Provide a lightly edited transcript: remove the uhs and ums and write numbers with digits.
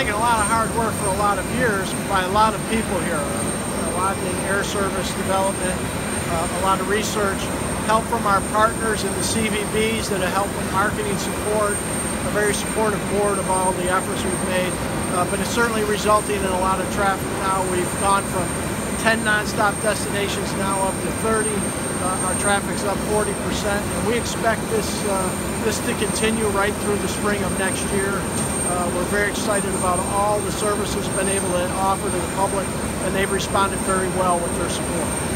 taken a lot of hard work for a lot of years by a lot of people here. A lot in air service development, a lot of research, help from our partners in the CVBs that have helped with marketing support, a very supportive board of all the efforts we've made. But it's certainly resulting in a lot of traffic now. We've gone from 10 non-stop destinations now up to 30. Our traffic's up 40%, and we expect this to continue right through the spring of next year. We're very excited about all the services we've been able to offer to the public, and they've responded very well with their support.